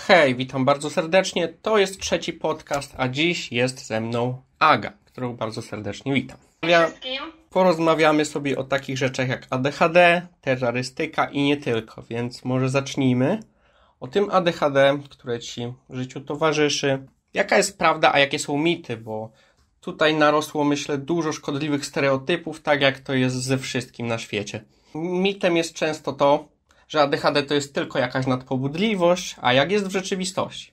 Hej, witam bardzo serdecznie. To jest trzeci podcast, a dziś jest ze mną Aga, którą bardzo serdecznie witam. Wszystkim. Porozmawiamy sobie o takich rzeczach jak ADHD, terrorystyka i nie tylko, więc może zacznijmy o tym ADHD, które Ci w życiu towarzyszy. Jaka jest prawda, a jakie są mity, bo tutaj narosło, myślę, dużo szkodliwych stereotypów, tak jak to jest ze wszystkim na świecie. Mitem jest często to, że ADHD to jest tylko jakaś nadpobudliwość, a jak jest w rzeczywistości?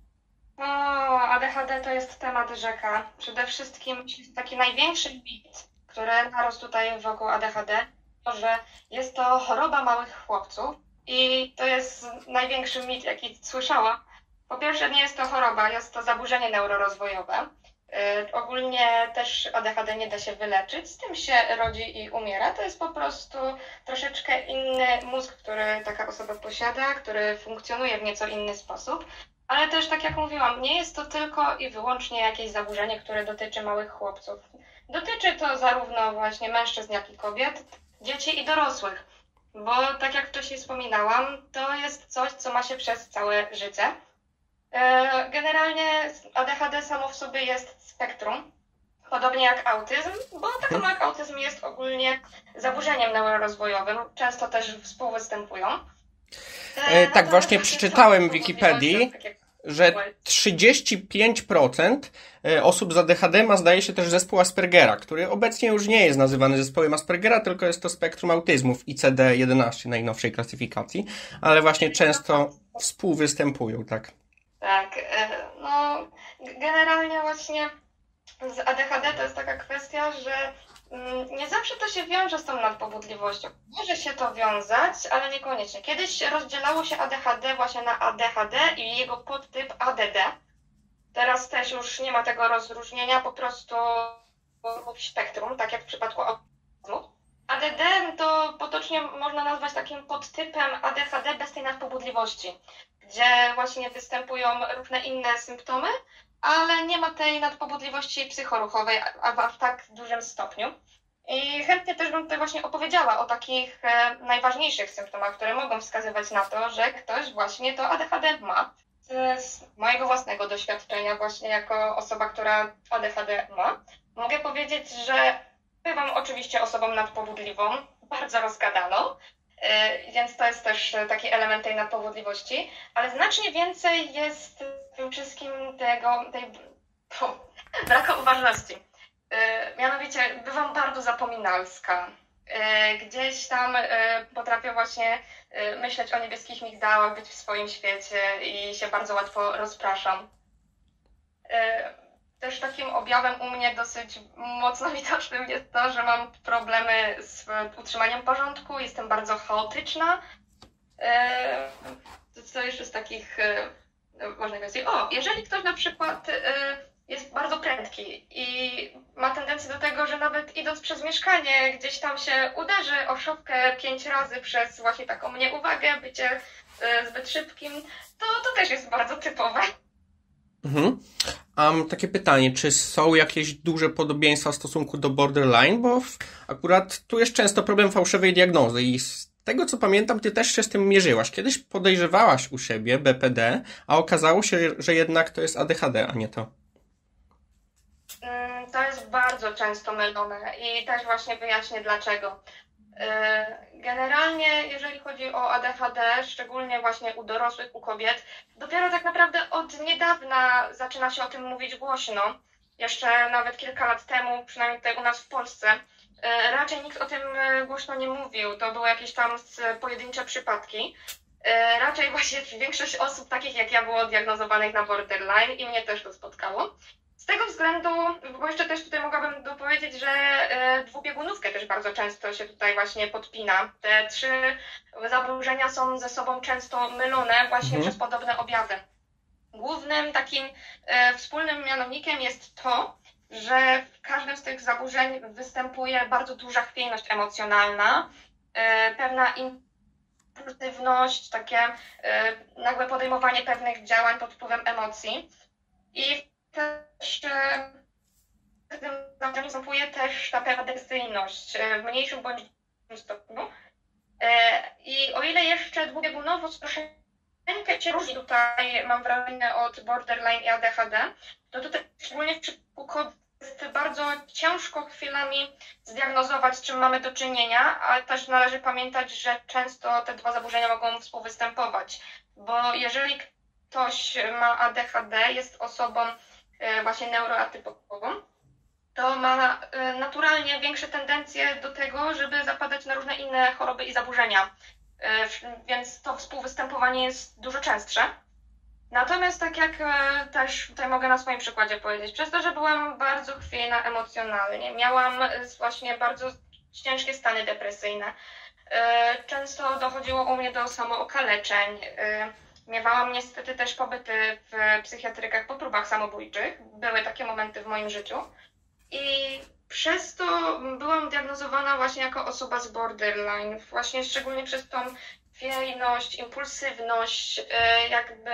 ADHD to jest temat rzeka. Przede wszystkim taki największy mit, który narósł tutaj wokół ADHD, to że jest to choroba małych chłopców i to jest największy mit, jaki słyszałam. Po pierwsze, nie jest to choroba, jest to zaburzenie neurorozwojowe. Ogólnie też ADHD nie da się wyleczyć, z tym się rodzi i umiera. To jest po prostu troszeczkę inny mózg, który taka osoba posiada, który funkcjonuje w nieco inny sposób. Ale też, tak jak mówiłam, nie jest to tylko i wyłącznie jakieś zaburzenie, które dotyczy małych chłopców. Dotyczy to zarówno właśnie mężczyzn, jak i kobiet, dzieci i dorosłych. Bo tak jak wcześniej wspominałam, to jest coś, co ma się przez całe życie. Generalnie ADHD samo w sobie jest spektrum, podobnie jak autyzm, bo tak samo jak autyzm jest ogólnie zaburzeniem neurorozwojowym, często też współwystępują. Tak, właśnie przeczytałem w Wikipedii, że 35% osób z ADHD ma, zdaje się, też zespół Aspergera, który obecnie już nie jest nazywany zespołem Aspergera, tylko jest to spektrum autyzmu w ICD-11 najnowszej klasyfikacji, ale właśnie często współwystępują, tak. Tak, no generalnie właśnie z ADHD to jest taka kwestia, że nie zawsze to się wiąże z tą nadpobudliwością. Może się to wiązać, ale niekoniecznie. Kiedyś rozdzielało się ADHD właśnie na ADHD i jego podtyp ADD. Teraz też już nie ma tego rozróżnienia, po prostu spektrum, tak jak w przypadku autyzmu. ADD to potocznie można nazwać takim podtypem ADHD bez tej nadpobudliwości, gdzie właśnie występują różne inne symptomy, ale nie ma tej nadpobudliwości psychoruchowej w tak dużym stopniu. I chętnie też bym tutaj właśnie opowiedziała o takich najważniejszych symptomach, które mogą wskazywać na to, że ktoś właśnie to ADHD ma. Z mojego własnego doświadczenia właśnie jako osoba, która ADHD ma, mogę powiedzieć, że bywam oczywiście osobą nadpobudliwą, bardzo rozgadaną, więc to jest też taki element tej nadpobudliwości, ale znacznie więcej jest w tym wszystkim tej braku uważności. Mianowicie bywam bardzo zapominalska. Gdzieś tam potrafię właśnie myśleć o niebieskich migdałach, być w swoim świecie i się bardzo łatwo rozpraszam. Też takim objawem u mnie dosyć mocno widocznym jest to, że mam problemy z utrzymaniem porządku, jestem bardzo chaotyczna. Co jeszcze z takich ważnych kwestii? Jeżeli ktoś na przykład jest bardzo prędki i ma tendencję do tego, że nawet idąc przez mieszkanie gdzieś tam się uderzy o szopkę 5 razy przez właśnie taką nieuwagę, bycie zbyt szybkim, to też jest bardzo typowe. Mam takie pytanie, czy są jakieś duże podobieństwa w stosunku do borderline, bo akurat tu jest często problem fałszywej diagnozy i z tego co pamiętam, ty też się z tym mierzyłaś. Kiedyś podejrzewałaś u siebie BPD, a okazało się, że jednak to jest ADHD, a nie to. To jest bardzo często mylone i też właśnie wyjaśnię dlaczego. Generalnie, jeżeli chodzi o ADHD, szczególnie właśnie u dorosłych, u kobiet, dopiero tak naprawdę od niedawna zaczyna się o tym mówić głośno. Jeszcze nawet kilka lat temu, przynajmniej tutaj u nas w Polsce, raczej nikt o tym głośno nie mówił. To były jakieś tam pojedyncze przypadki. Raczej właśnie większość osób takich jak ja było diagnozowanych na borderline i mnie też to spotkało. Z tego względu, bo jeszcze też tutaj mogłabym dopowiedzieć, że dwubiegunówkę też bardzo często się tutaj właśnie podpina. Te 3 zaburzenia są ze sobą często mylone właśnie przez podobne objawy. Głównym takim wspólnym mianownikiem jest to, że w każdym z tych zaburzeń występuje bardzo duża chwiejność emocjonalna, pewna impulsywność, takie nagłe podejmowanie pewnych działań pod wpływem emocji. I też w tym zaburzeniu występuje też ta pewna depresyjność w mniejszym bądź większym stopniu. I o ile jeszcze dwubiegunowość troszeczkę trochę się różni tutaj, mam wrażenie, od borderline i ADHD. To tutaj szczególnie w przypadku kobiet jest bardzo ciężko chwilami zdiagnozować, z czym mamy do czynienia, ale też należy pamiętać, że często te dwa zaburzenia mogą współwystępować, bo jeżeli ktoś ma ADHD, jest osobą właśnie neuroatypową, to ma naturalnie większe tendencje do tego, żeby zapadać na różne inne choroby i zaburzenia, więc to współwystępowanie jest dużo częstsze. Natomiast tak jak też tutaj mogę na swoim przykładzie powiedzieć, przez to, że byłam bardzo chwiejna emocjonalnie, miałam właśnie bardzo ciężkie stany depresyjne, często dochodziło u mnie do samookaleczeń, miewałam niestety też pobyty w psychiatrykach po próbach samobójczych, były takie momenty w moim życiu i przez to byłam diagnozowana właśnie jako osoba z borderline, właśnie szczególnie przez tą chwiejność, impulsywność, jakby.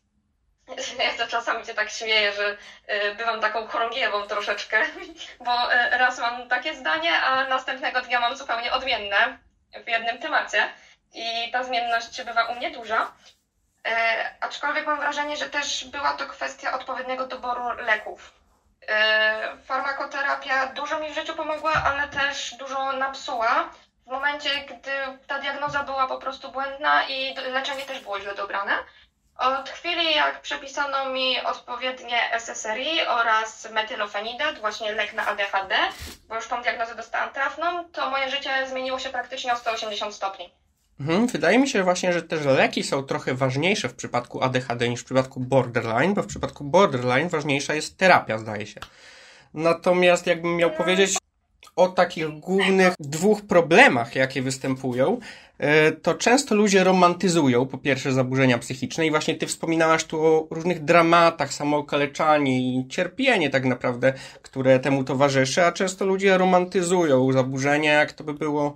Ja to czasami się tak śmieję, że bywam taką chorągiewą troszeczkę, bo raz mam takie zdanie, a następnego dnia mam zupełnie odmienne w jednym temacie i ta zmienność bywa u mnie duża. Aczkolwiek mam wrażenie, że też była to kwestia odpowiedniego doboru leków. Farmakoterapia dużo mi w życiu pomogła, ale też dużo napsuła w momencie, gdy ta diagnoza była po prostu błędna i leczenie też było źle dobrane. Od chwili, jak przepisano mi odpowiednie SSRI oraz metylofenidat, właśnie lek na ADHD, bo już tą diagnozę dostałam trafną, to moje życie zmieniło się praktycznie o 180 stopni. Wydaje mi się właśnie, że też leki są trochę ważniejsze w przypadku ADHD niż w przypadku borderline, bo w przypadku borderline ważniejsza jest terapia, zdaje się. Natomiast jakbym miał powiedzieć o takich głównych dwóch problemach, jakie występują, to często ludzie romantyzują po pierwsze zaburzenia psychiczne i właśnie ty wspominałaś tu o różnych dramatach, samookaleczanie i cierpienie tak naprawdę, które temu towarzyszy, a często ludzie romantyzują zaburzenia, jak to by było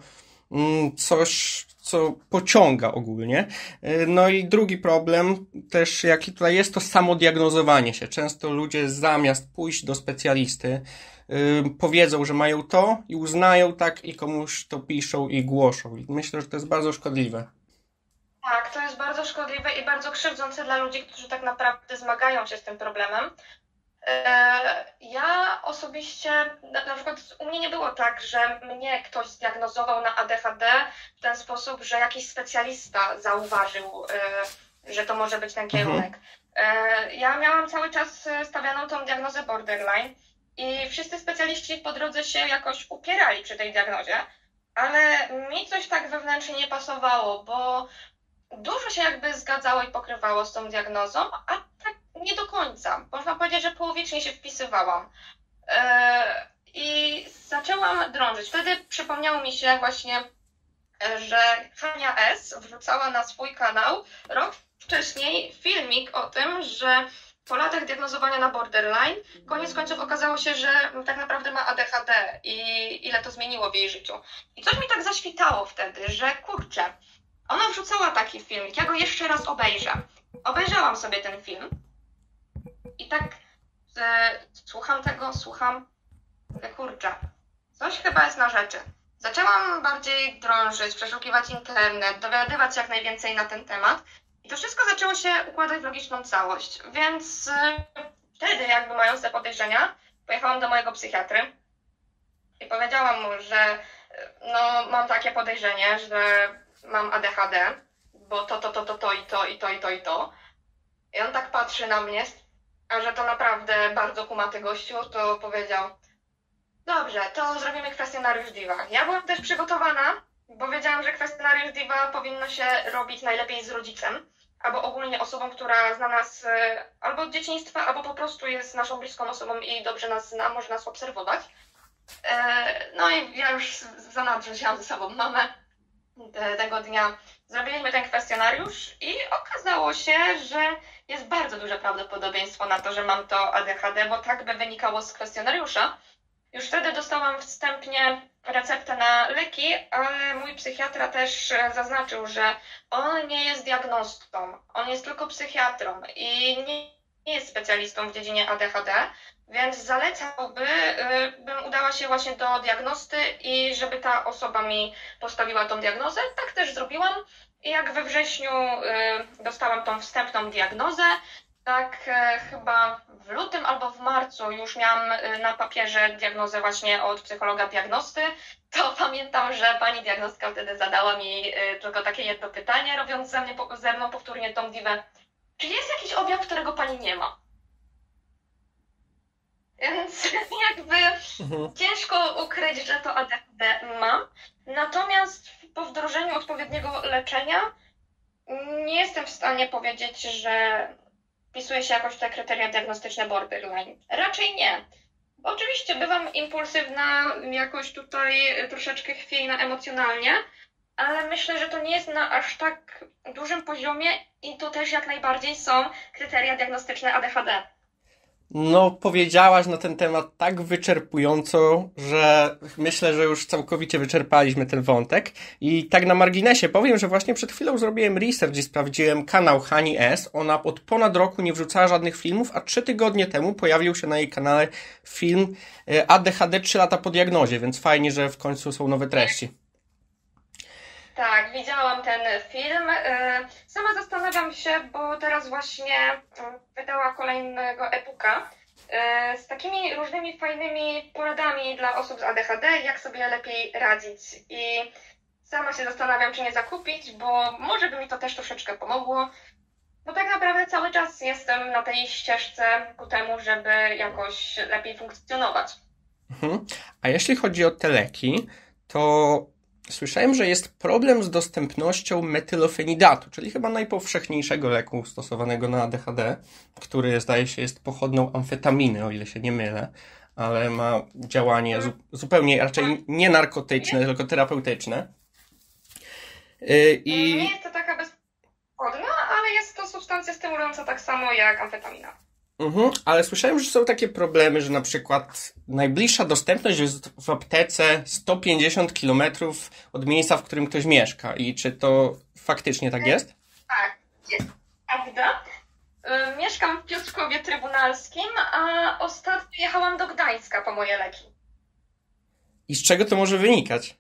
coś, co pociąga ogólnie. No i drugi problem też, jaki tutaj jest, to samodiagnozowanie się. Często ludzie zamiast pójść do specjalisty, powiedzą, że mają to i uznają tak i komuś to piszą i głoszą. I myślę, że to jest bardzo szkodliwe. Tak, to jest bardzo szkodliwe i bardzo krzywdzące dla ludzi, którzy tak naprawdę zmagają się z tym problemem. Ja osobiście, na przykład u mnie nie było tak, że mnie ktoś zdiagnozował na ADHD w ten sposób, że jakiś specjalista zauważył, że to może być ten kierunek. Ja miałam cały czas stawianą tą diagnozę borderline i wszyscy specjaliści po drodze się jakoś upierali przy tej diagnozie, ale mi coś tak wewnętrznie nie pasowało, bo dużo się jakby zgadzało i pokrywało z tą diagnozą, a tak nie do końca. Można powiedzieć, że połowicznie się wpisywałam. I zaczęłam drążyć. Wtedy przypomniało mi się właśnie, że Hania S. wrzucała na swój kanał rok wcześniej filmik o tym, że po latach diagnozowania na borderline koniec końców okazało się, że tak naprawdę ma ADHD i ile to zmieniło w jej życiu. I coś mi tak zaświtało wtedy, że kurczę, ona wrzucała taki filmik, ja go jeszcze raz obejrzę. Obejrzałam sobie ten film i tak słucham tego, mówię, kurczę, coś chyba jest na rzeczy. Zaczęłam bardziej drążyć, przeszukiwać internet, dowiadywać się jak najwięcej na ten temat i to wszystko zaczęło się układać w logiczną całość. Więc wtedy, jakby mając te podejrzenia, pojechałam do mojego psychiatry i powiedziałam mu, że no, mam takie podejrzenie, że mam ADHD, bo to i to. I on tak patrzy na mnie, a że to naprawdę bardzo kumaty gościu, to powiedział: dobrze, to zrobimy kwestionariusz DIVA. Ja byłam też przygotowana, bo wiedziałam, że kwestionariusz DIVA powinno się robić najlepiej z rodzicem, albo ogólnie osobą, która zna nas albo od dzieciństwa, albo po prostu jest naszą bliską osobą i dobrze nas zna, może nas obserwować. No i ja już zanadto wzięłam ze sobą mamę. Tego dnia zrobiliśmy ten kwestionariusz i okazało się, że jest bardzo duże prawdopodobieństwo na to, że mam to ADHD, bo tak by wynikało z kwestionariusza. Już wtedy dostałam wstępnie receptę na leki, ale mój psychiatra też zaznaczył, że on nie jest diagnostą, on jest tylko psychiatrą i nie jest specjalistą w dziedzinie ADHD, więc zalecałby, bym udała się właśnie do diagnosty i żeby ta osoba mi postawiła tą diagnozę. Tak też zrobiłam I jak we wrześniu dostałam tą wstępną diagnozę, tak chyba w lutym albo w marcu już miałam na papierze diagnozę właśnie od psychologa diagnosty, to pamiętam, że pani diagnostka wtedy zadała mi tylko takie jedno pytanie, robiąc ze mną powtórnie tą diwę. Czy jest jakiś objaw, którego pani nie ma? Więc jakby ciężko ukryć, że to ADHD mam. Natomiast po wdrożeniu odpowiedniego leczenia nie jestem w stanie powiedzieć, że wpisuje się jakoś w te kryteria diagnostyczne borderline. Raczej nie. Oczywiście bywam impulsywna, jakoś tutaj troszeczkę chwiejna emocjonalnie, ale myślę, że to nie jest na aż tak dużym poziomie i to też jak najbardziej są kryteria diagnostyczne ADHD. No, powiedziałaś na ten temat tak wyczerpująco, że myślę, że już całkowicie wyczerpaliśmy ten wątek. I tak na marginesie powiem, że właśnie przed chwilą zrobiłem research i sprawdziłem kanał Hani S. Ona od ponad roku nie wrzucała żadnych filmów, a 3 tygodnie temu pojawił się na jej kanale film ADHD 3 lata po diagnozie, więc fajnie, że w końcu są nowe treści. Tak, widziałam ten film. Sama zastanawiam się, bo teraz właśnie wydała kolejnego e-booka z takimi różnymi fajnymi poradami dla osób z ADHD, jak sobie lepiej radzić. I sama się zastanawiam, czy nie zakupić, bo może by mi to też troszeczkę pomogło. Bo tak naprawdę cały czas jestem na tej ścieżce ku temu, żeby jakoś lepiej funkcjonować. A jeśli chodzi o te leki, to słyszałem, że jest problem z dostępnością metylofenidatu, czyli chyba najpowszechniejszego leku stosowanego na ADHD, który zdaje się jest pochodną amfetaminy, o ile się nie mylę, ale ma działanie zupełnie raczej nie narkotyczne, tylko terapeutyczne. Nie jest to taka bezpłodna, ale jest to substancja stymulująca tak samo jak amfetamina. Ale słyszałem, że są takie problemy, że na przykład najbliższa dostępność jest w aptece 150 km od miejsca, w którym ktoś mieszka. I czy to faktycznie tak jest? Tak, jest prawda. Mieszkam w Piotrkowie Trybunalskim, a ostatnio jechałam do Gdańska po moje leki. I z czego to może wynikać?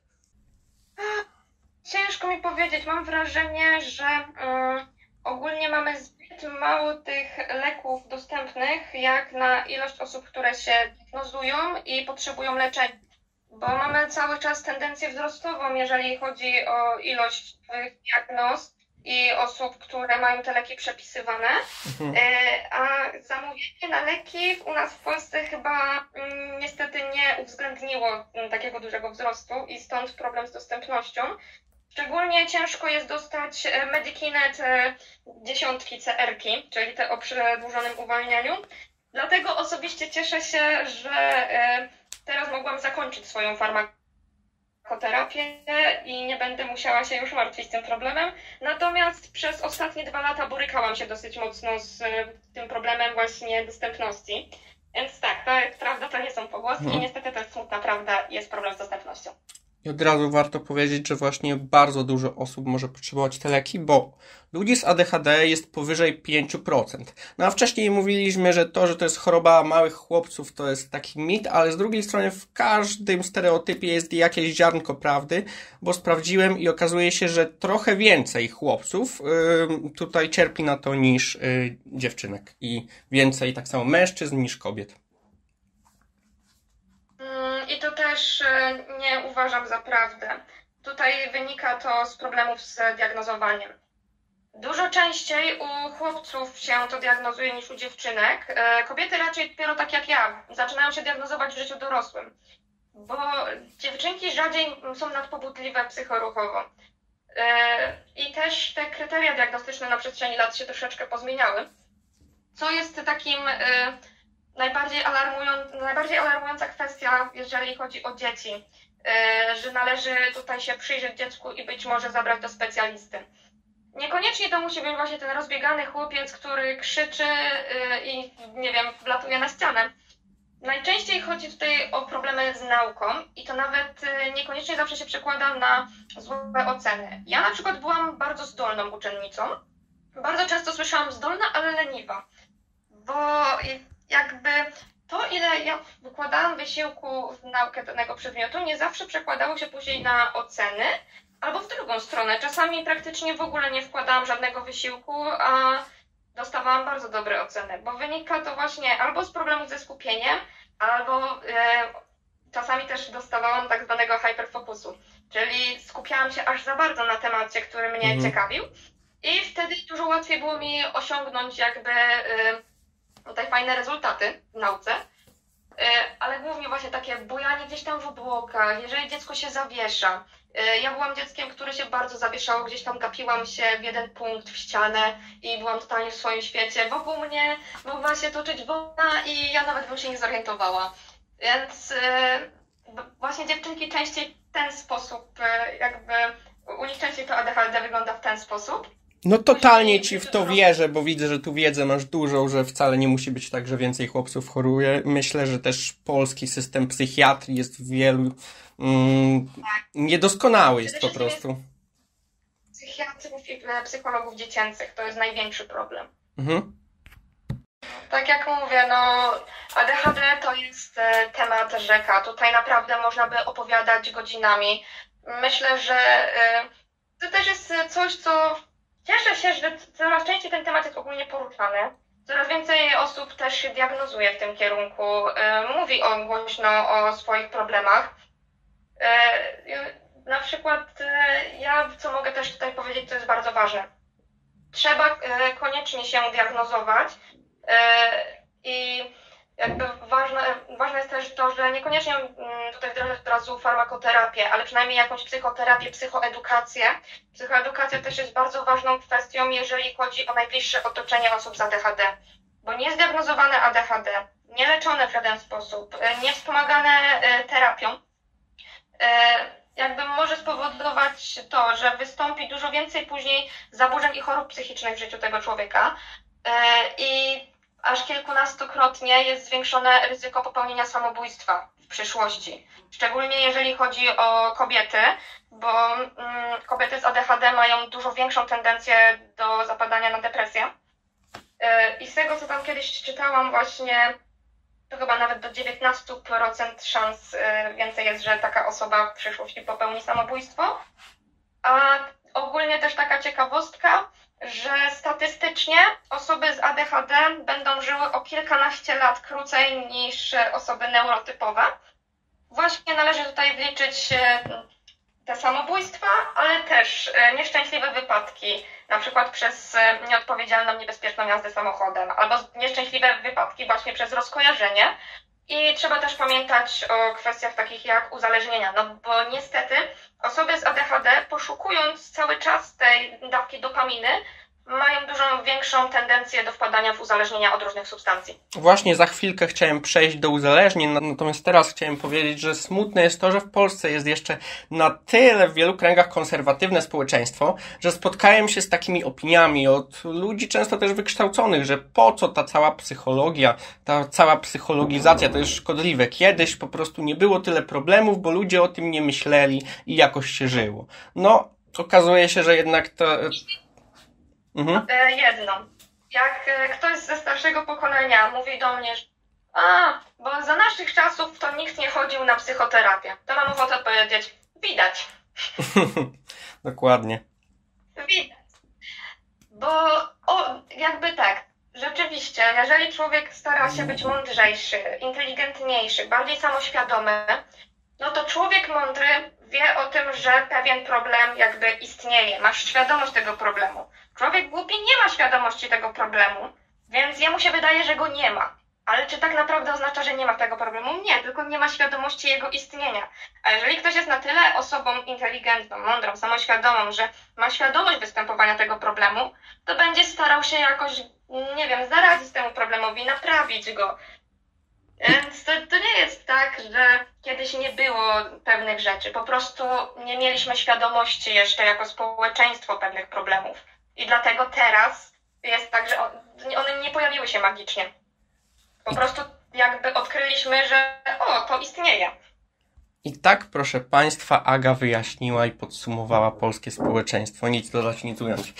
Ciężko mi powiedzieć. Mam wrażenie, że ogólnie mamy zbyt mało tych leków dostępnych, jak na ilość osób, które się diagnozują i potrzebują leczenia. Bo mamy cały czas tendencję wzrostową, jeżeli chodzi o ilość tych diagnoz i osób, które mają te leki przepisywane. A zamówienie na leki u nas w Polsce chyba niestety nie uwzględniło takiego dużego wzrostu i stąd problem z dostępnością. Szczególnie ciężko jest dostać Medikinet 10 CR-ki, czyli te o przedłużonym uwalnianiu. Dlatego osobiście cieszę się, że teraz mogłam zakończyć swoją farmakoterapię i nie będę musiała się już martwić tym problemem. Natomiast przez ostatnie 2 lata borykałam się dosyć mocno z tym problemem właśnie dostępności. Więc tak, to jest prawda, to nie są pogłoski i niestety to jest smutna prawda, jest problem z dostępnością. I od razu warto powiedzieć, że właśnie bardzo dużo osób może potrzebować te leki, bo ludzi z ADHD jest powyżej 5%. No a wcześniej mówiliśmy, że to jest choroba małych chłopców, to jest taki mit, ale z drugiej strony w każdym stereotypie jest jakieś ziarnko prawdy, bo sprawdziłem i okazuje się, że trochę więcej chłopców tutaj cierpi na to niż dziewczynek i więcej tak samo mężczyzn niż kobiet. I to też nie uważam za prawdę. Tutaj wynika to z problemów z diagnozowaniem. Dużo częściej u chłopców się to diagnozuje niż u dziewczynek. Kobiety raczej dopiero tak jak ja zaczynają się diagnozować w życiu dorosłym, bo dziewczynki rzadziej są nadpobudliwe psychoruchowo. I też te kryteria diagnostyczne na przestrzeni lat się troszeczkę pozmieniały, co jest takim najbardziej alarmująca kwestia, jeżeli chodzi o dzieci, że należy tutaj się przyjrzeć dziecku i być może zabrać do specjalisty. Niekoniecznie to musi być właśnie ten rozbiegany chłopiec, który krzyczy i nie wiem, wlatuje na ścianę. Najczęściej chodzi tutaj o problemy z nauką i to nawet niekoniecznie zawsze się przekłada na złe oceny. Ja na przykład byłam bardzo zdolną uczennicą. Bardzo często słyszałam zdolna, ale leniwa. Bo jakby to, ile ja wykładałam wysiłku w naukę danego przedmiotu, nie zawsze przekładało się później na oceny albo w drugą stronę. Czasami praktycznie w ogóle nie wkładałam żadnego wysiłku, a dostawałam bardzo dobre oceny, bo wynika to właśnie albo z problemów ze skupieniem, albo czasami też dostawałam tak zwanego hyperfokusu, czyli skupiałam się aż za bardzo na temacie, który mnie ciekawił i wtedy dużo łatwiej było mi osiągnąć jakby tutaj fajne rezultaty w nauce, ale głównie właśnie takie bujanie gdzieś tam w obłokach, jeżeli dziecko się zawiesza. Ja byłam dzieckiem, które się bardzo zawieszało, gdzieś tam gapiłam się w jeden punkt, w ścianę i byłam totalnie w swoim świecie. Wokół mnie mogła się toczyć woda i ja nawet bym się nie zorientowała. Więc właśnie dziewczynki częściej w ten sposób, jakby u nich częściej to ADHD wygląda w ten sposób. No totalnie ci w to wierzę, bo widzę, że tu wiedzę masz dużą, że wcale nie musi być tak, że więcej chłopców choruje. Myślę, że też polski system psychiatrii jest w wielu niedoskonały jest po prostu. Psychiatrów i psychologów dziecięcych to jest największy problem. Mhm. Tak jak mówię, ADHD to jest temat rzeka. Tutaj naprawdę można by opowiadać godzinami. Myślę, że to też jest coś, co cieszę się, że coraz częściej ten temat jest ogólnie poruszany. Coraz więcej osób też się diagnozuje w tym kierunku, mówi głośno o swoich problemach. Na przykład ja, co mogę też tutaj powiedzieć, co jest bardzo ważne. Trzeba koniecznie się diagnozować i jakby ważne jest też to, że niekoniecznie tutaj wdrażać od razu farmakoterapię, ale przynajmniej jakąś psychoterapię, psychoedukację. Psychoedukacja też jest bardzo ważną kwestią, jeżeli chodzi o najbliższe otoczenie osób z ADHD. Bo niezdiagnozowane ADHD, nieleczone w żaden sposób, niewspomagane terapią, jakby może spowodować to, że wystąpi dużo więcej później zaburzeń i chorób psychicznych w życiu tego człowieka i aż kilkunastokrotnie jest zwiększone ryzyko popełnienia samobójstwa w przyszłości. Szczególnie jeżeli chodzi o kobiety, bo kobiety z ADHD mają dużo większą tendencję do zapadania na depresję. I z tego, co tam kiedyś czytałam właśnie, to chyba nawet do 19% szans więcej jest, że taka osoba w przyszłości popełni samobójstwo. A ogólnie też taka ciekawostka, że statystycznie osoby z ADHD będą żyły o kilkanaście lat krócej niż osoby neurotypowe. Właśnie należy tutaj wliczyć te samobójstwa, ale też nieszczęśliwe wypadki, na przykład przez nieodpowiedzialną, niebezpieczną jazdę samochodem, albo nieszczęśliwe wypadki właśnie przez rozkojarzenie. I trzeba też pamiętać o kwestiach takich jak uzależnienia, bo niestety osoby z ADHD, poszukując cały czas tej dawki dopaminy, mają dużo większą tendencję do wpadania w uzależnienia od różnych substancji. Właśnie za chwilkę chciałem przejść do uzależnień, natomiast teraz chciałem powiedzieć, że smutne jest to, że w Polsce jest jeszcze na tyle w wielu kręgach konserwatywne społeczeństwo, że spotkałem się z takimi opiniami od ludzi często też wykształconych, że po co ta cała psychologia, ta cała psychologizacja, to jest szkodliwe. Kiedyś po prostu nie było tyle problemów, bo ludzie o tym nie myśleli i jakoś się żyło. No, okazuje się, że jednak to... Jedno. Jak ktoś ze starszego pokolenia mówi do mnie, że bo za naszych czasów to nikt nie chodził na psychoterapię, to mam ochotę powiedzieć, widać. Dokładnie. Widać. Bo jakby tak, rzeczywiście, jeżeli człowiek stara się być mądrzejszy, inteligentniejszy, bardziej samoświadomy, no to człowiek mądry wie o tym, że pewien problem jakby istnieje, masz świadomość tego problemu. Człowiek głupi nie ma świadomości tego problemu, więc jemu się wydaje, że go nie ma. Ale czy tak naprawdę oznacza, że nie ma tego problemu? Nie, tylko nie ma świadomości jego istnienia. A jeżeli ktoś jest na tyle osobą inteligentną, mądrą, samoświadomą, że ma świadomość występowania tego problemu, to będzie starał się jakoś, nie wiem, zaradzić temu problemowi, naprawić go. Więc to nie jest tak, że kiedyś nie było pewnych rzeczy. Po prostu nie mieliśmy świadomości jeszcze jako społeczeństwo pewnych problemów. I dlatego teraz jest tak, że one nie pojawiły się magicznie. Po prostu jakby odkryliśmy, że to istnieje. I tak, proszę Państwa, Aga wyjaśniła i podsumowała polskie społeczeństwo. Nic dodać, nic ująć.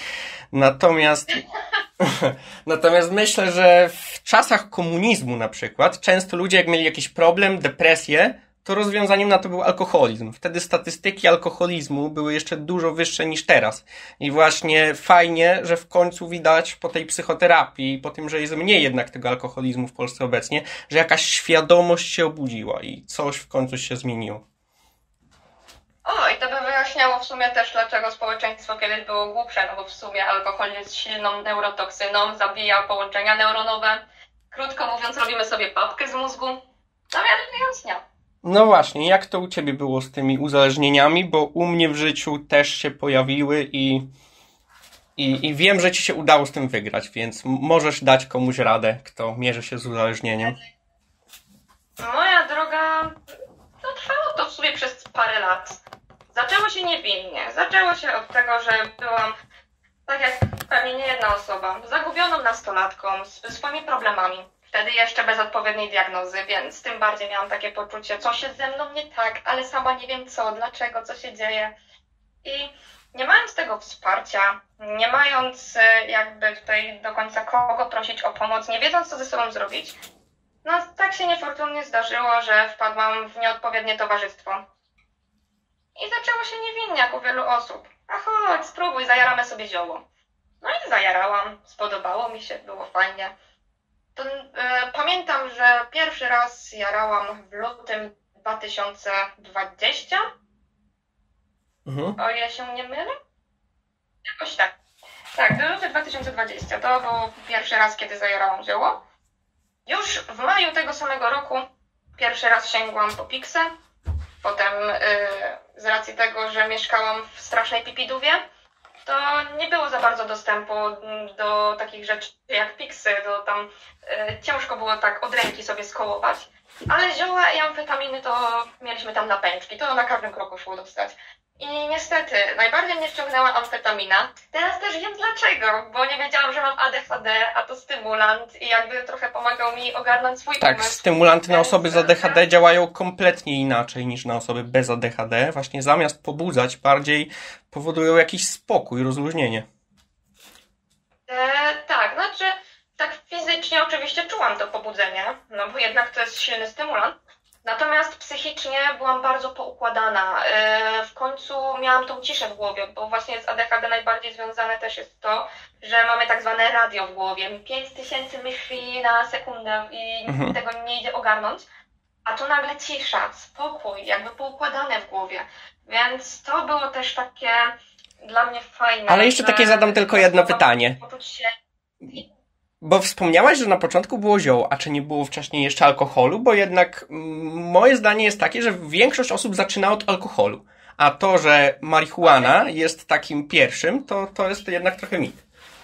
Natomiast myślę, że w czasach komunizmu na przykład często ludzie jak mieli jakiś problem, depresję, to rozwiązaniem na to był alkoholizm. Wtedy statystyki alkoholizmu były jeszcze dużo wyższe niż teraz. I właśnie fajnie, że w końcu widać po tej psychoterapii, po tym, że jest mniej jednak tego alkoholizmu w Polsce obecnie, że jakaś świadomość się obudziła i coś w końcu się zmieniło. O, i to by wyjaśniało w sumie też, dlaczego społeczeństwo kiedyś było głupsze, no bo w sumie alkohol jest silną neurotoksyną, zabija połączenia neuronowe. Krótko mówiąc, robimy sobie papkę z mózgu. No ja wyjaśniam. No właśnie, jak to u ciebie było z tymi uzależnieniami? Bo u mnie w życiu też się pojawiły i wiem, że ci się udało z tym wygrać, więc możesz dać komuś radę, kto mierzy się z uzależnieniem. Moja droga, no trwało to w sumie przez parę lat. Zaczęło się niewinnie. Zaczęło się od tego, że byłam, tak jak pewnie nie jedna osoba, zagubioną nastolatką z swoimi problemami. Wtedy jeszcze bez odpowiedniej diagnozy, więc tym bardziej miałam takie poczucie, coś jest ze mną nie tak, ale sama nie wiem co, dlaczego, co się dzieje. I nie mając tego wsparcia, nie mając jakby tutaj do końca kogo prosić o pomoc, nie wiedząc co ze sobą zrobić, no tak się niefortunnie zdarzyło, że wpadłam w nieodpowiednie towarzystwo. I zaczęło się niewinnie, jak u wielu osób. A chodź, spróbuj, zajaramy sobie zioło. No i zajarałam, spodobało mi się, było fajnie. To, pamiętam, że pierwszy raz jarałam w lutym 2020. O ile się nie mylę? Jakoś tak. Tak, do luty 2020. To był pierwszy raz, kiedy zajarałam zioło. Już w maju tego samego roku pierwszy raz sięgłam po Piksę. Potem z racji tego, że mieszkałam w strasznej Pipidówie, to nie było za bardzo dostępu do takich rzeczy jak Piksy, to tam ciężko było tak od ręki sobie skołować. Ale zioła i amfetaminy to mieliśmy tam na pęczki, to na każdym kroku szło dostać. I niestety, najbardziej mnie ściągnęła amfetamina. Teraz też wiem dlaczego, bo nie wiedziałam, że mam ADHD, a to stymulant i jakby trochę pomagał mi ogarnąć swój Tak, umysł. stymulanty na osoby z ADHD działają kompletnie inaczej niż na osoby bez ADHD. Właśnie zamiast pobudzać, bardziej powodują jakiś spokój, rozluźnienie. Tak, znaczy tak fizycznie oczywiście czułam to pobudzenie, no bo jednak to jest silny stymulant. Natomiast psychicznie byłam bardzo poukładana. W końcu miałam tą ciszę w głowie, bo właśnie z ADHD najbardziej związane też jest to, że mamy tak zwane radio w głowie. 5000 myśli na sekundę i tego nie idzie ogarnąć. A tu nagle cisza, spokój, jakby poukładane w głowie. Więc to było też takie dla mnie fajne. Ale jeszcze takie zadam tylko jedno pytanie. Poczuć się... Bo wspomniałaś, że na początku było zioło, a czy nie było wcześniej jeszcze alkoholu? Bo jednak moje zdanie jest takie, że większość osób zaczyna od alkoholu. A to, że marihuana jest takim pierwszym, to jest jednak trochę mit.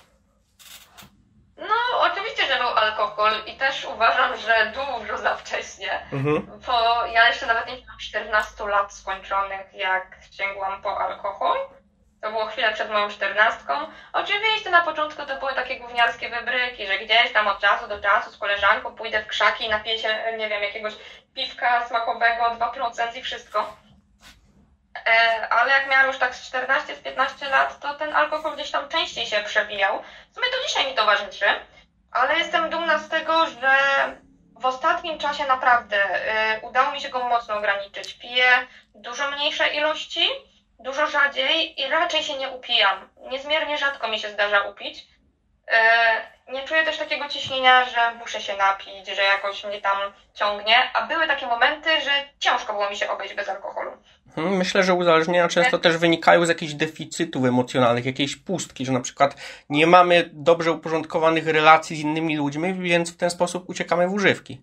No, oczywiście, że był alkohol i też uważam, że dużo za wcześnie. Bo ja jeszcze nawet nie miałam 14 lat skończonych, jak sięgłam po alkohol. To było chwilę przed moją 14. Oczywiście na początku to były takie gówniarskie wybryki, że gdzieś tam od czasu do czasu z koleżanką pójdę w krzaki i napiję się, nie wiem, jakiegoś piwka smakowego 2% i wszystko. Ale jak miałam już tak z 14, z 15 lat, to ten alkohol gdzieś tam częściej się przebijał. W sumie do dzisiaj mi towarzyszy, ale jestem dumna z tego, że w ostatnim czasie naprawdę udało mi się go mocno ograniczyć. Piję dużo mniejsze ilości, dużo rzadziej i raczej się nie upijam. Niezmiernie rzadko mi się zdarza upić. Nie czuję też takiego ciśnienia, że muszę się napić, że jakoś mnie tam ciągnie, a były takie momenty, że ciężko było mi się obejść bez alkoholu. Myślę, że uzależnienia często też wynikają z jakichś deficytów emocjonalnych, jakiejś pustki, że na przykład nie mamy dobrze uporządkowanych relacji z innymi ludźmi, więc w ten sposób uciekamy w używki.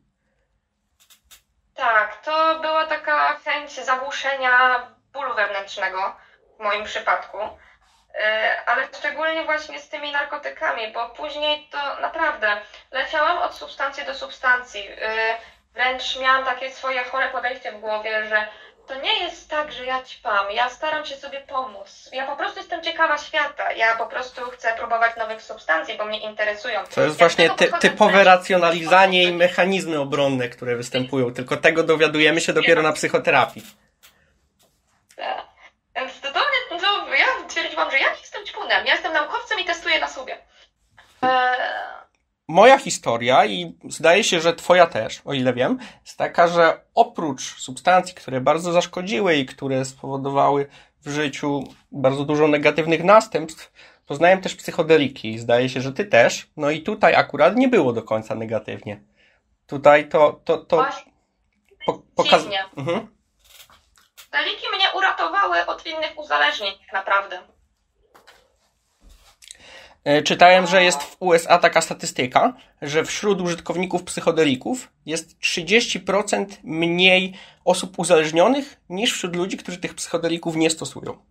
Tak, to była taka chęć zagłuszenia bólu wewnętrznego w moim przypadku. Ale szczególnie właśnie z tymi narkotykami, bo później to naprawdę leciałam od substancji do substancji. Wręcz miałam takie swoje chore podejście w głowie, że to nie jest tak, że ja ćpam, ja staram się sobie pomóc. Ja po prostu jestem ciekawa świata, ja po prostu chcę próbować nowych substancji, bo mnie interesują. To jest właśnie typowe racjonalizanie i mechanizmy obronne, które występują, tylko tego dowiadujemy się dopiero na psychoterapii. Tak. Więc totalnie, no, ja twierdziłam, że ja nie jestem ćpunem, ja jestem naukowcem i testuję na sobie. moja historia i zdaje się, że twoja też, o ile wiem, jest taka, że oprócz substancji, które bardzo zaszkodziły i które spowodowały w życiu bardzo dużo negatywnych następstw, poznałem też psychodeliki i zdaje się, że ty też. No i tutaj akurat nie było do końca negatywnie. Tutaj to Właśnie pokazuje. dziwnie. Psychodeliki mnie uratowały od innych uzależnień, tak naprawdę. Czytałem, że jest w USA taka statystyka, że wśród użytkowników psychodelików jest 30% mniej osób uzależnionych niż wśród ludzi, którzy tych psychodelików nie stosują.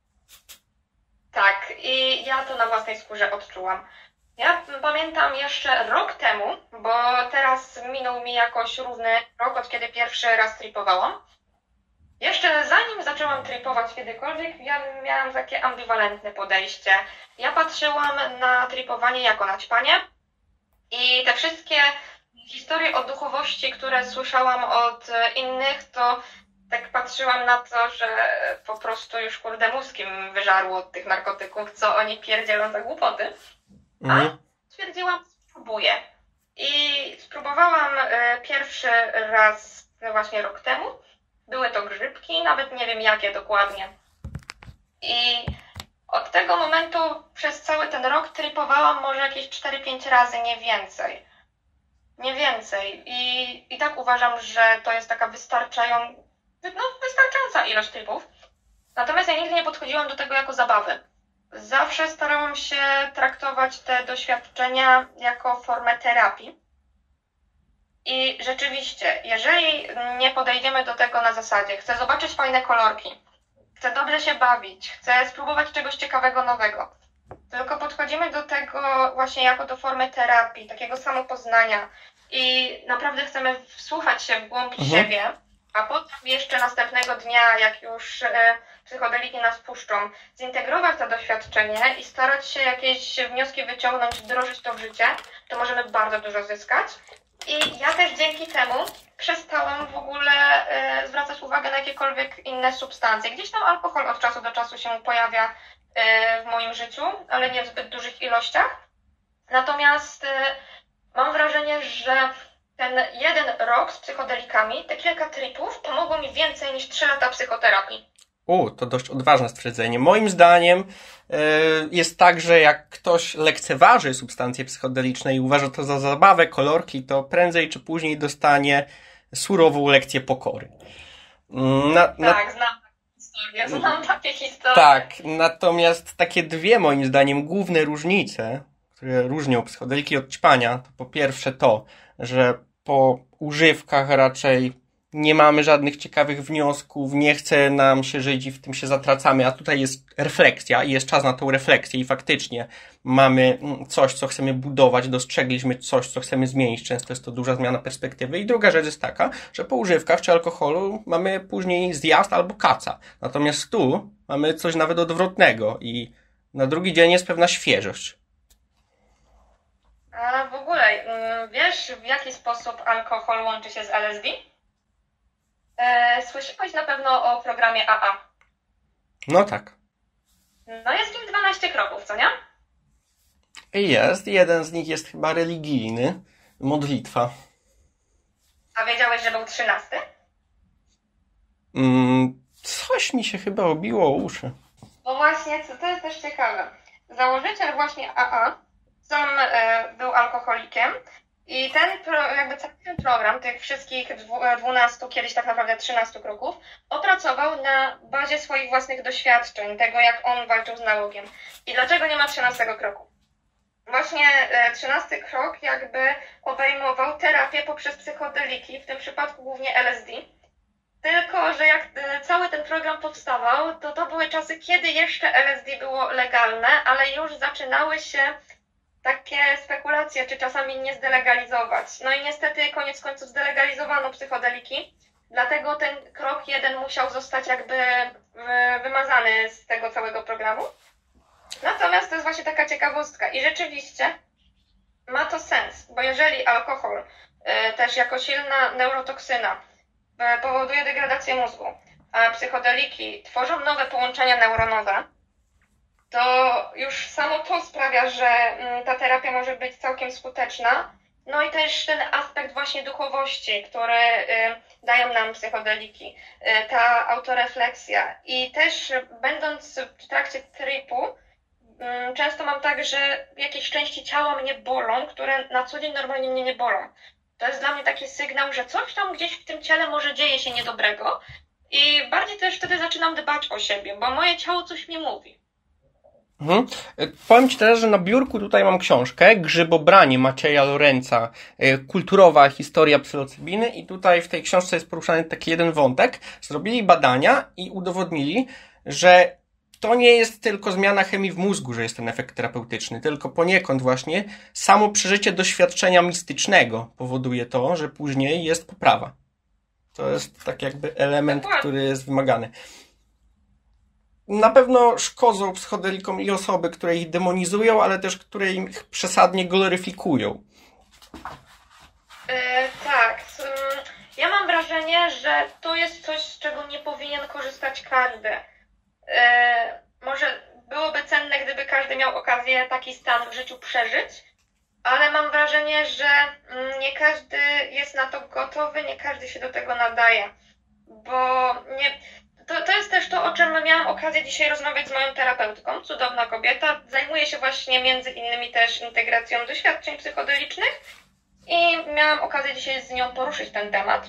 Tak, i ja to na własnej skórze odczułam. Ja pamiętam jeszcze rok temu, bo teraz minął mi jakoś równy rok, od kiedy pierwszy raz tripowałam. Jeszcze zanim zaczęłam tripować kiedykolwiek, ja miałam takie ambiwalentne podejście. Ja patrzyłam na tripowanie jako na ćpanie i te wszystkie historie o duchowości, które słyszałam od innych, to tak patrzyłam na to, że po prostu już kurde mózg im wyżarło od tych narkotyków, co oni pierdzielą za głupoty. A stwierdziłam, spróbuję. I spróbowałam pierwszy raz właśnie rok temu. Były to grzybki, nawet nie wiem jakie dokładnie. I od tego momentu przez cały ten rok tripowałam może jakieś 4-5 razy, nie więcej. Nie więcej. I tak uważam, że to jest taka wystarczająca ilość tripów. Natomiast ja nigdy nie podchodziłam do tego jako zabawy. Zawsze starałam się traktować te doświadczenia jako formę terapii. I rzeczywiście, jeżeli nie podejdziemy do tego na zasadzie, chcę zobaczyć fajne kolorki, chcę dobrze się bawić, chcę spróbować czegoś ciekawego, nowego, tylko podchodzimy do tego właśnie jako do formy terapii, takiego samopoznania i naprawdę chcemy wsłuchać się w głąb siebie, a potem jeszcze następnego dnia, jak już psychodeliki nas puszczą, zintegrować to doświadczenie i starać się jakieś wnioski wyciągnąć, wdrożyć to w życie, to możemy bardzo dużo zyskać. I ja też dzięki temu przestałam w ogóle zwracać uwagę na jakiekolwiek inne substancje. Gdzieś tam alkohol od czasu do czasu się pojawia w moim życiu, ale nie w zbyt dużych ilościach. Natomiast mam wrażenie, że ten jeden rok z psychodelikami, te kilka tripów pomogło mi więcej niż 3 lata psychoterapii. To dość odważne stwierdzenie. Moim zdaniem jest tak, że jak ktoś lekceważy substancje psychodeliczne i uważa to za zabawę, kolorki, to prędzej czy później dostanie surową lekcję pokory. Tak, znam takie historie. Znam takie historie. Tak, natomiast takie dwie moim zdaniem główne różnice, które różnią psychodeliki od ćpania, to po pierwsze to, że po używkach raczej nie mamy żadnych ciekawych wniosków, nie chce nam się żyć i w tym się zatracamy, a tutaj jest refleksja i jest czas na tą refleksję i faktycznie mamy coś, co chcemy budować, dostrzegliśmy coś, co chcemy zmienić, często jest to duża zmiana perspektywy i druga rzecz jest taka, że po używkach czy alkoholu mamy później zjazd albo kaca, natomiast tu mamy coś nawet odwrotnego i na drugi dzień jest pewna świeżość. A w ogóle, wiesz w jaki sposób alkohol łączy się z LSD? Słyszałeś na pewno o programie AA. No tak. No jest w nim 12 kroków, co nie? Jest. Jeden z nich jest chyba religijny. Modlitwa. A wiedziałeś, że był 13? Coś mi się chyba obiło o uszy. Bo właśnie, to jest też ciekawe. Założyciel właśnie AA sam był alkoholikiem i cały ten program, tych wszystkich 12, kiedyś tak naprawdę 13 kroków, opracował na bazie swoich własnych doświadczeń, tego jak on walczył z nałogiem. I dlaczego nie ma 13 kroku? Właśnie 13 krok jakby obejmował terapię poprzez psychodeliki, w tym przypadku głównie LSD. Tylko, że jak cały ten program powstawał, to były czasy, kiedy jeszcze LSD było legalne, ale już zaczynały się takie spekulacje, czy czasami nie zdelegalizować. No i niestety koniec końców zdelegalizowano psychodeliki, dlatego ten krok 1 musiał zostać jakby wymazany z tego całego programu. Natomiast to jest właśnie taka ciekawostka i rzeczywiście ma to sens, bo jeżeli alkohol też jako silna neurotoksyna powoduje degradację mózgu, a psychodeliki tworzą nowe połączenia neuronowe, to już samo to sprawia, że ta terapia może być całkiem skuteczna. No i też ten aspekt właśnie duchowości, który dają nam psychodeliki, ta autorefleksja. I też będąc w trakcie tripu, często mam tak, że jakieś części ciała mnie bolą, które na co dzień normalnie mnie nie bolą. To jest dla mnie taki sygnał, że coś tam gdzieś w tym ciele może dzieje się niedobrego i bardziej też wtedy zaczynam dbać o siebie, bo moje ciało coś mi mówi. Powiem Ci teraz, że na biurku tutaj mam książkę Grzybobranie Macieja Lorenza, kulturowa historia psylocybiny, i tutaj w tej książce jest poruszany taki jeden wątek. Zrobili badania i udowodnili, że to nie jest tylko zmiana chemii w mózgu, że jest ten efekt terapeutyczny, tylko poniekąd właśnie samo przeżycie doświadczenia mistycznego powoduje to, że później jest poprawa. To jest tak jakby element, który jest wymagany. Na pewno szkodzą psychodelikom i osoby, które ich demonizują, ale też które ich przesadnie gloryfikują. Tak. Ja mam wrażenie, że to jest coś, z czego nie powinien korzystać każdy. Może byłoby cenne, gdyby każdy miał okazję taki stan w życiu przeżyć, ale mam wrażenie, że nie każdy jest na to gotowy, nie każdy się do tego nadaje, bo nie... To jest też to, o czym miałam okazję dzisiaj rozmawiać z moją terapeutką, cudowna kobieta. Zajmuje się właśnie między innymi też integracją doświadczeń psychodelicznych i miałam okazję dzisiaj z nią poruszyć ten temat.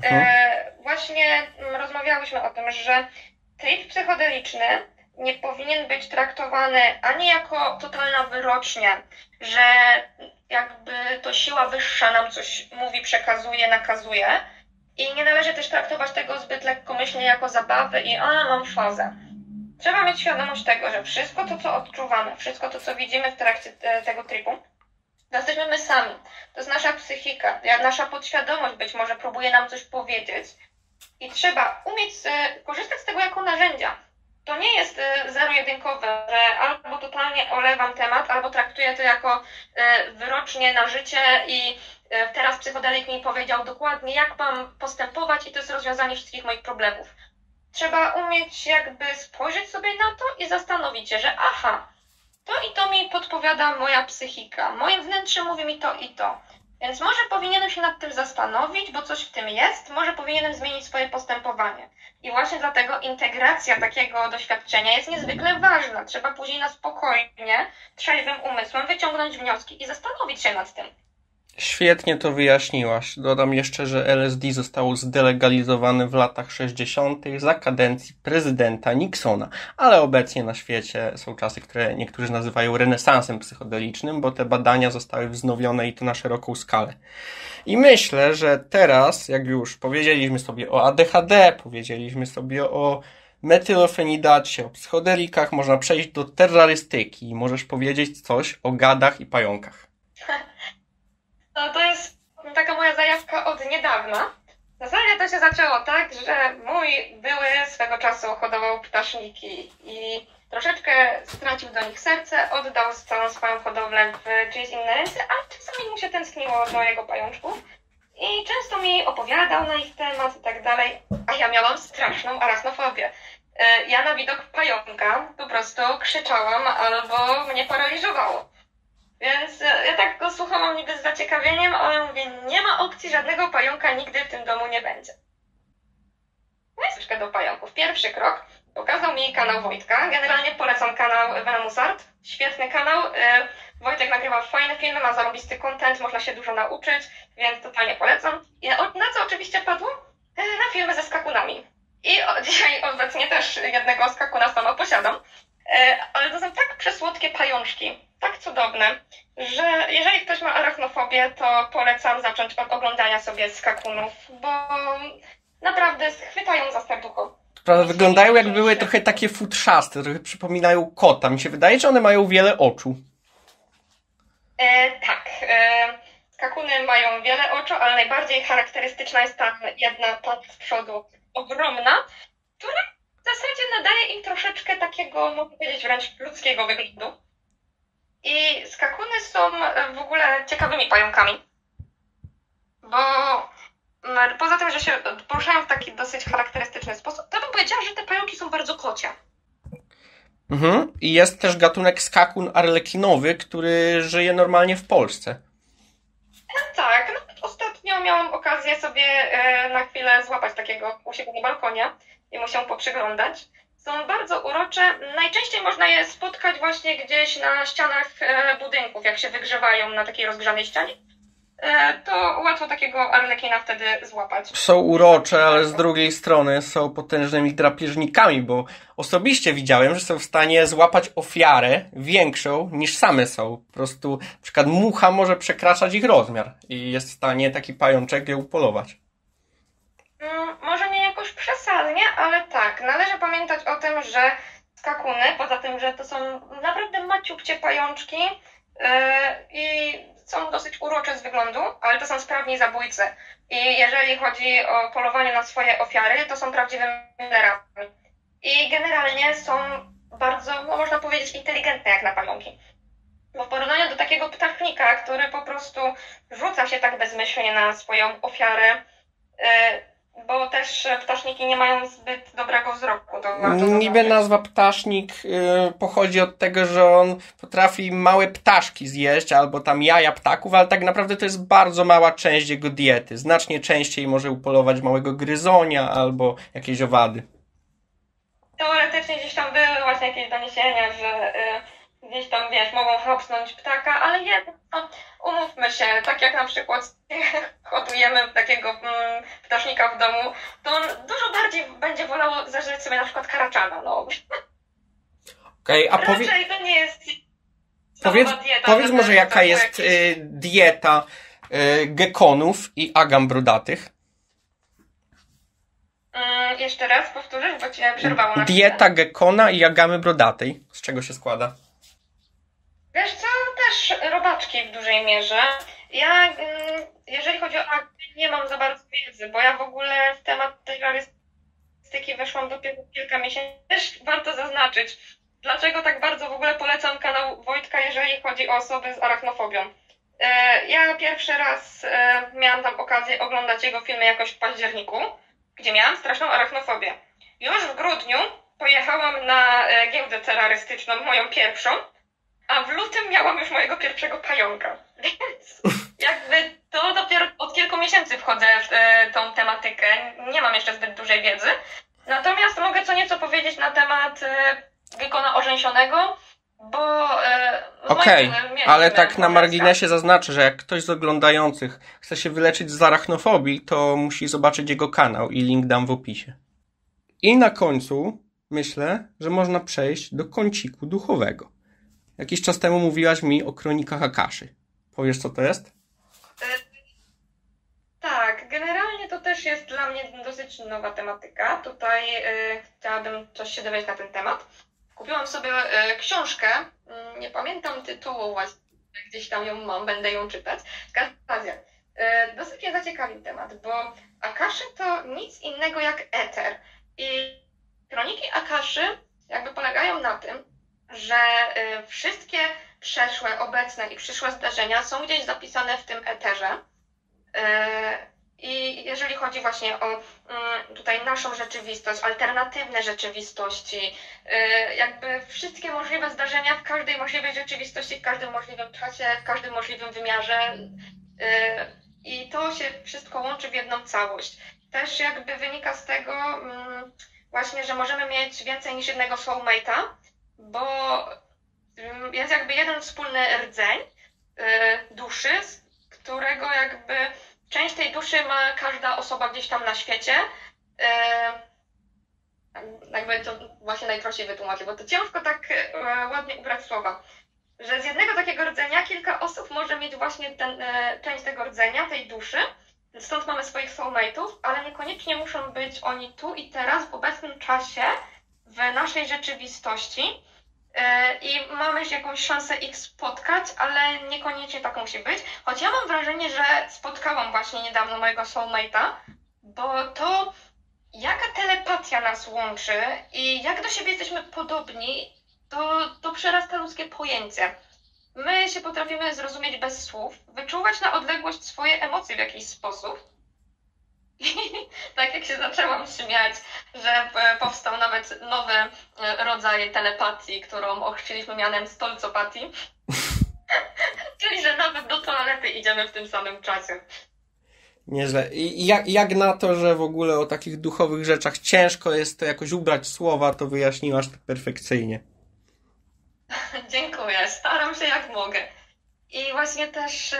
Właśnie rozmawiałyśmy o tym, że trip psychodeliczny nie powinien być traktowany ani jako totalna wyrocznia, że jakby to siła wyższa nam coś mówi, przekazuje, nakazuje. I nie należy też traktować tego zbyt lekkomyślnie jako zabawy i mam fazę. Trzeba mieć świadomość tego, że wszystko to, co odczuwamy, wszystko to, co widzimy w trakcie tego tripu, to jesteśmy my sami. To jest nasza psychika, nasza podświadomość być może próbuje nam coś powiedzieć i trzeba umieć korzystać z tego jako narzędzia. To nie jest zero-jedynkowe, że albo totalnie olewam temat, albo traktuję to jako wyrocznie na życie i teraz psychodelik mi powiedział dokładnie, jak mam postępować i to jest rozwiązanie wszystkich moich problemów. Trzeba umieć jakby spojrzeć sobie na to i zastanowić się, że to i to mi podpowiada moja psychika, moje wnętrze mówi mi to i to. Więc może powinienem się nad tym zastanowić, bo coś w tym jest, może powinienem zmienić swoje postępowanie. I właśnie dlatego integracja takiego doświadczenia jest niezwykle ważna. Trzeba później na spokojnie, trzeźwym umysłem wyciągnąć wnioski i zastanowić się nad tym. Świetnie to wyjaśniłaś. Dodam jeszcze, że LSD zostało zdelegalizowane w latach 60. za kadencji prezydenta Nixona, ale obecnie na świecie są czasy, które niektórzy nazywają renesansem psychodelicznym, bo te badania zostały wznowione i to na szeroką skalę. I myślę, że teraz, jak już powiedzieliśmy sobie o ADHD, powiedzieliśmy sobie o metylofenidacie, o psychodelikach, można przejść do terrorystyki. Możesz powiedzieć coś o gadach i pająkach. No to jest taka moja zajawka od niedawna. W zasadzie to się zaczęło tak, że mój były swego czasu hodował ptaszniki i troszeczkę stracił do nich serce, oddał całą swoją hodowlę w czyjeś inne ręce, a czasami mu się tęskniło do jego pajączków i często mi opowiadał na ich temat i tak dalej, a ja miałam straszną arachnofobię. Ja na widok pająka po prostu krzyczałam albo mnie paraliżowało. Więc ja tak go słuchałam niby z zaciekawieniem, ale mówię, nie ma opcji, żadnego pająka nigdy w tym domu nie będzie. No i troszkę do pająków. Pierwszy krok pokazał mi kanał Wojtka. Generalnie polecam kanał Venemusart. Świetny kanał. Wojtek nagrywa fajne filmy, ma zarobisty content, można się dużo nauczyć, więc totalnie polecam. I na co oczywiście padło? Na filmy ze skakunami. I dzisiaj obecnie też jednego skakuna sama posiadam. Ale to są tak przesłodkie pajączki, tak cudowne, że jeżeli ktoś ma arachnofobię, to polecam zacząć od oglądania sobie skakunów, bo naprawdę chwytają za serducho. Prawda, wyglądają jakby były trochę takie futrzaste, trochę przypominają kota. Mi się wydaje, że one mają wiele oczu. Tak, skakuny mają wiele oczu, ale najbardziej charakterystyczna jest ta jedna z przodu ogromna, która w zasadzie nadaje im troszeczkę takiego, można powiedzieć, wręcz ludzkiego wyglądu. I skakuny są w ogóle ciekawymi pająkami, bo poza tym, że się poruszają w taki dosyć charakterystyczny sposób, to bym powiedziała, że te pająki są bardzo kocie. I jest też gatunek skakun arlekinowy, który żyje normalnie w Polsce. Tak, no, ostatnio miałam okazję sobie na chwilę złapać takiego u siebie na balkonie i mu się poprzyglądać. Są bardzo urocze. Najczęściej można je spotkać właśnie gdzieś na ścianach budynków, jak się wygrzewają na takiej rozgrzanej ścianie. To łatwo takiego arlekina wtedy złapać. Są urocze, ale z drugiej strony są potężnymi drapieżnikami, bo osobiście widziałem, że są w stanie złapać ofiarę większą niż same są. Po prostu na przykład mucha może przekraczać ich rozmiar i jest w stanie taki pajączek je upolować. Może nie jakoś przesadnie, ale tak, należy pamiętać o tym, że skakuny, poza tym, że to są naprawdę maciubcie pajączki i są dosyć urocze z wyglądu, ale to są sprawni zabójcy. I jeżeli chodzi o polowanie na swoje ofiary, to są prawdziwymi millerami. I generalnie są bardzo, no można powiedzieć, inteligentne jak na pająki. Bo w porównaniu do takiego ptasznika, który po prostu rzuca się tak bezmyślnie na swoją ofiarę, bo też ptaszniki nie mają zbyt dobrego wzroku. Niby nazwa ptasznik pochodzi od tego, że on potrafi małe ptaszki zjeść, albo tam jaja ptaków, ale tak naprawdę to jest bardzo mała część jego diety. Znacznie częściej może upolować małego gryzonia albo jakieś owady. Teoretycznie gdzieś tam były właśnie jakieś doniesienia, że gdzieś tam, wiesz, mogą chłopsnąć ptaka, ale jednak, no, umówmy się, tak jak na przykład hodujemy takiego ptasznika w domu, to on dużo bardziej będzie wolał zażyć sobie na przykład karaczana, no. Okej, a Raczej to nie jest powiedz może jaka jest dieta gekonów i agam brodatych? Jeszcze raz powtórzysz, bo cię przerwało na dieta gekona i agamy brodatej. Z czego się składa? Wiesz co, też robaczki w dużej mierze. Ja, jeżeli chodzi o agry, nie mam za bardzo wiedzy, bo ja w ogóle w temat tej terrorystyki weszłam dopiero kilka miesięcy. Też warto zaznaczyć, dlaczego tak bardzo w ogóle polecam kanał Wojtka, jeżeli chodzi o osoby z arachnofobią. Ja pierwszy raz miałam tam okazję oglądać jego filmy jakoś w październiku, gdzie miałam straszną arachnofobię. Już w grudniu pojechałam na giełdę terrorystyczną, moją pierwszą, a w lutym miałam już mojego pierwszego pająka. Więc jakby to dopiero od kilku miesięcy wchodzę w tą tematykę. Nie mam jeszcze zbyt dużej wiedzy. Natomiast mogę co nieco powiedzieć na temat gekona orzęsionego, bo... Okej, ale tak na marginesie zaznaczę, że jak ktoś z oglądających chce się wyleczyć z arachnofobii, to musi zobaczyć jego kanał i link dam w opisie. I na końcu myślę, że można przejść do kąciku duchowego. Jakiś czas temu mówiłaś mi o kronikach Akaszy. Powiesz, co to jest? Tak, generalnie to też jest dla mnie dosyć nowa tematyka. Tutaj chciałabym coś się dowiedzieć na ten temat. Kupiłam sobie książkę, nie pamiętam tytułu właśnie, gdzieś tam ją mam, będę ją czytać. W każdym razie, dosyć mnie zaciekawił temat, bo Akaszy to nic innego jak eter. I kroniki Akaszy jakby polegają na tym, że wszystkie przeszłe, obecne i przyszłe zdarzenia są gdzieś zapisane w tym eterze. I jeżeli chodzi właśnie o tutaj naszą rzeczywistość, alternatywne rzeczywistości, jakby wszystkie możliwe zdarzenia w każdej możliwej rzeczywistości, w każdym możliwym czasie, w każdym możliwym wymiarze, i to się wszystko łączy w jedną całość. Też jakby wynika z tego właśnie, że możemy mieć więcej niż jednego soulmate'a, bo jest jakby jeden wspólny rdzeń duszy, z którego jakby część tej duszy ma każda osoba gdzieś tam na świecie. Jakby to właśnie najprościej wytłumaczyć, bo to ciężko tak ładnie ubrać słowa, że z jednego takiego rdzenia kilka osób może mieć właśnie część tego rdzenia, tej duszy, stąd mamy swoich soulmate'ów, ale niekoniecznie muszą być oni tu i teraz, w obecnym czasie, w naszej rzeczywistości. I mamy jakąś szansę ich spotkać, ale niekoniecznie tak musi być. Choć ja mam wrażenie, że spotkałam właśnie niedawno mojego soulmate'a, bo to jaka telepatia nas łączy i jak do siebie jesteśmy podobni, to przerasta ludzkie pojęcie. My się potrafimy zrozumieć bez słów, wyczuwać na odległość swoje emocje w jakiś sposób. Tak jak się zaczęłam śmiać, że powstał nawet nowy rodzaj telepatii, którą ochrzciliśmy mianem stolcopatii. Czyli, że nawet do toalety idziemy w tym samym czasie. Nieźle. I jak na to, że w ogóle o takich duchowych rzeczach ciężko jest to jakoś ubrać w słowa, to wyjaśniłaś to perfekcyjnie. Dziękuję, staram się jak mogę. I właśnie też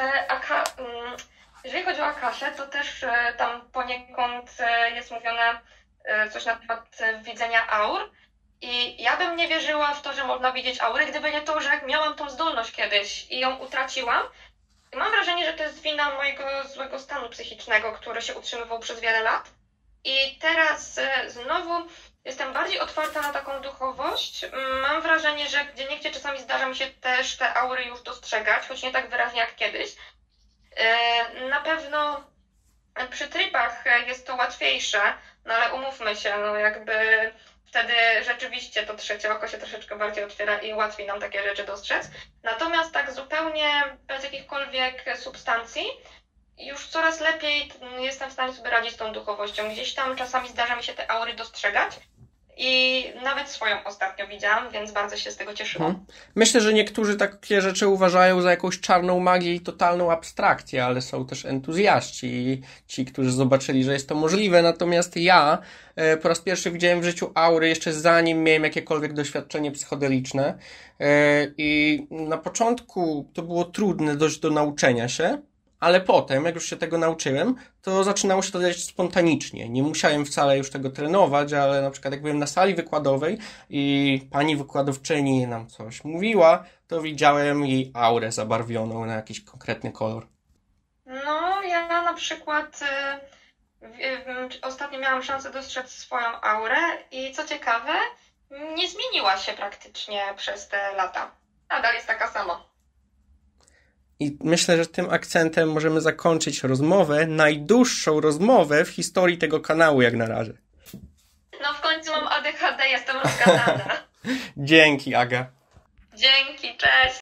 jeżeli chodzi o Akaszę, to też tam poniekąd jest mówione coś na temat widzenia aur. I ja bym nie wierzyła w to, że można widzieć aury, gdyby nie to, że miałam tą zdolność kiedyś i ją utraciłam. I mam wrażenie, że to jest wina mojego złego stanu psychicznego, który się utrzymywał przez wiele lat. I teraz znowu jestem bardziej otwarta na taką duchowość. Mam wrażenie, że gdzieniegdzie czasami zdarza mi się też te aury już dostrzegać, choć nie tak wyraźnie jak kiedyś. Na pewno przy tripach jest to łatwiejsze, no ale umówmy się, no jakby wtedy rzeczywiście to trzecie oko się troszeczkę bardziej otwiera i łatwiej nam takie rzeczy dostrzec. Natomiast tak zupełnie bez jakichkolwiek substancji, już coraz lepiej jestem w stanie sobie radzić z tą duchowością. Gdzieś tam czasami zdarza mi się te aury dostrzegać i nawet swoją ostatnio widziałam, więc bardzo się z tego cieszyłam. Myślę, że niektórzy takie rzeczy uważają za jakąś czarną magię i totalną abstrakcję, ale są też entuzjaści i ci, którzy zobaczyli, że jest to możliwe. Natomiast ja po raz pierwszy widziałem w życiu aury jeszcze zanim miałem jakiekolwiek doświadczenie psychodeliczne i na początku to było trudne dość do nauczenia się, ale potem, jak już się tego nauczyłem, to zaczynało się to dziać spontanicznie. Nie musiałem wcale już tego trenować, ale na przykład jak byłem na sali wykładowej i pani wykładowczyni nam coś mówiła, to widziałem jej aurę zabarwioną na jakiś konkretny kolor. No, ja na przykład ostatnio miałam szansę dostrzec swoją aurę i co ciekawe, nie zmieniła się praktycznie przez te lata. Nadal jest taka sama. I myślę, że tym akcentem możemy zakończyć rozmowę, najdłuższą rozmowę w historii tego kanału jak na razie. No w końcu mam ADHD, jestem rozgadana. Dzięki, Aga. Dzięki, cześć.